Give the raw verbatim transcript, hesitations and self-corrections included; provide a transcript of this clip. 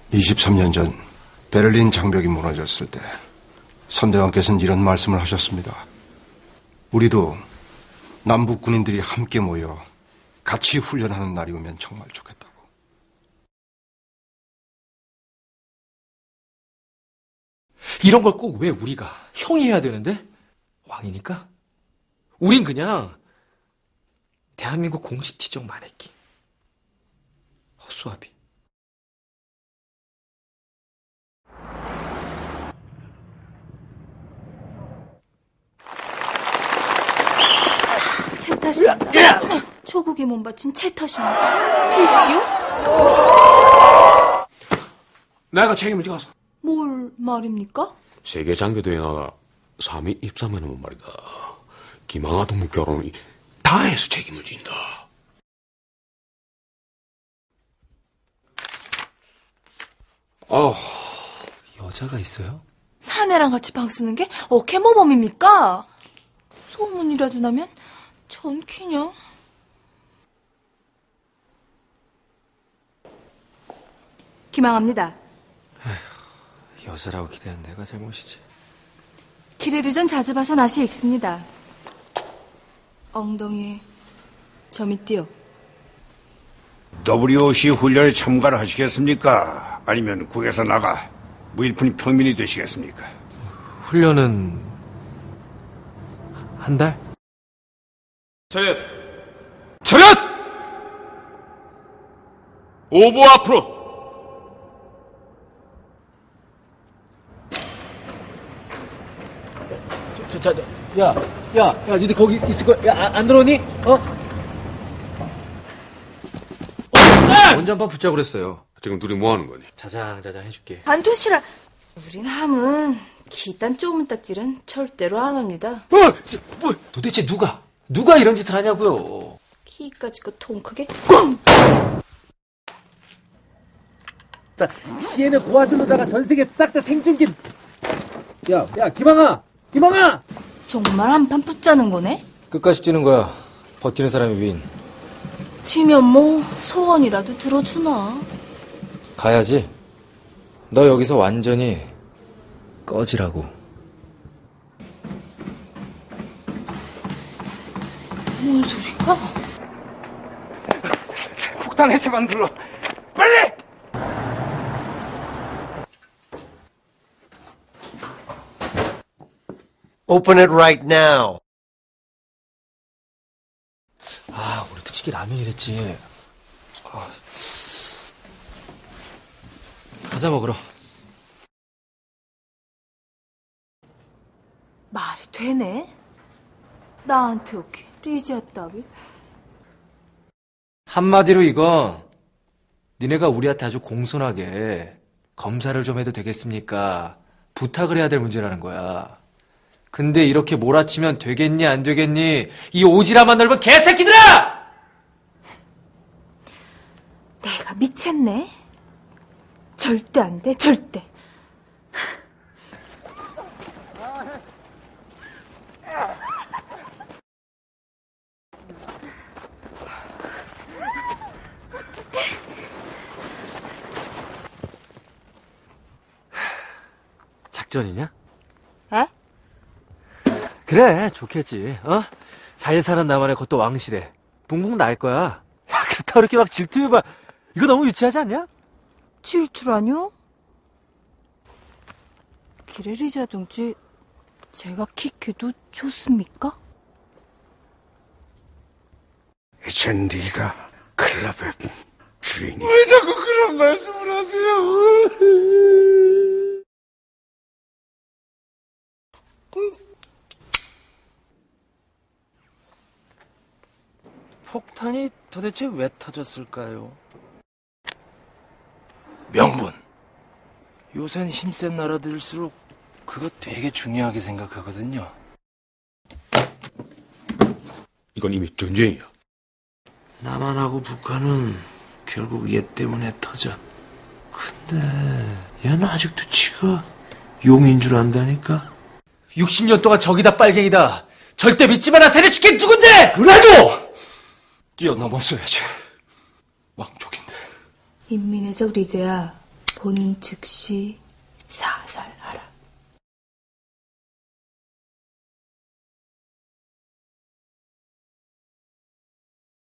이십삼 년 전 베를린 장벽이 무너졌을 때 선대왕께서는 이런 말씀을 하셨습니다. 우리도 남북 군인들이 함께 모여 같이 훈련하는 날이 오면 정말 좋겠다고. 이런 걸 꼭 왜 우리가 형이 해야 되는데? 왕이니까? 우린 그냥 대한민국 공식 지정 마네킹. 허수아비. 채 탓입니다. 조국의 몸 바친 채 탓입니다. 됐시요? 내가 책임을 져서. 뭘 말입니까? 세계 장교대회 나가 삼 위 입상하면 말이다. 김항아 동무 결혼이 다 해서 책임을 진다. 아, 여자가 있어요? 사내랑 같이 방 쓰는 게 어케모범입니까? 소문이라도 나면 전 그냥. 기망합니다. 에휴, 여자라고 기대한 내가 잘못이지. 길에도 전 자주 봐서 낯이 익습니다. 엉덩이에 점이 띄어. 더블유오씨 훈련에 참가를 하시겠습니까? 아니면 국에서 나가 무일푼 평민이 되시겠습니까? 훈련은 한 달? 차렷! 차렷! 오보 앞으로! 자, 자, 자, 야, 야, 야, 니들 거기 있을 거야. 야, 안, 안 들어오니? 어? 어! 원장판 붙자고 그랬어요. 지금 둘이 뭐 하는 거니? 자장자장 해줄게. 반투시라. 우린 함은 기딴 쪼문딱질은 절대로 안 합니다. 뭐, 뭐, 도대체 누가, 누가 이런 짓을 하냐고요. 키까지 거 통 크게 꽝! 시에는 고아줄로다가 전세계 싹 다 생중진. 야, 야, 김항아! 김항아! 정말 한판 붙자는 거네? 끝까지 뛰는 거야. 버티는 사람이 윈. 지면 뭐 소원이라도 들어주나? 가야지. 너 여기서 완전히 꺼지라고. 뭔 소리가? 폭탄 해체만 눌러. 빨리! Open it right now. 아, 우리 특식이 라면이랬지. 아. 가자 먹으러. 말이 되네? 나한테 오케이 리지아 따위. 한마디로 이건 니네가 우리한테 아주 공손하게 검사를 좀 해도 되겠습니까? 부탁을 해야 될 문제라는 거야. 근데 이렇게 몰아치면 되겠니 안 되겠니? 이 오지랖만 넓은 개새끼들아! 내가 미쳤네. 절대 안 돼, 절대. 작전이냐? 에? 그래, 좋겠지. 어? 잘 사는 나만의 것도 왕실에 붕붕 날 거야. 야, 그렇다고 이렇게 막 질투해봐. 이거 너무 유치하지 않냐? 질투라뇨? 기레 리지아 동지, 제가 킥해도 좋습니까? 이젠 네가 클럽의 주인이. 왜 자꾸 그런 말씀을 하세요? 폭탄이 도대체 왜 터졌을까요? 명분. 요샌 힘센 나라들일수록 그거 되게 중요하게 생각하거든요. 이건 이미 전쟁이야. 남한하고 북한은 결국 얘 때문에 터져. 근데 얘는 아직도 지가 용인 줄 안다니까? 육십 년 동안 적이다 빨갱이다. 절대 믿지 마라. 세례시킨 누군데? 그래도! 뛰어넘었어야지. 왕족인데. 인민의 적 리제야. 보는 즉시 사살하라.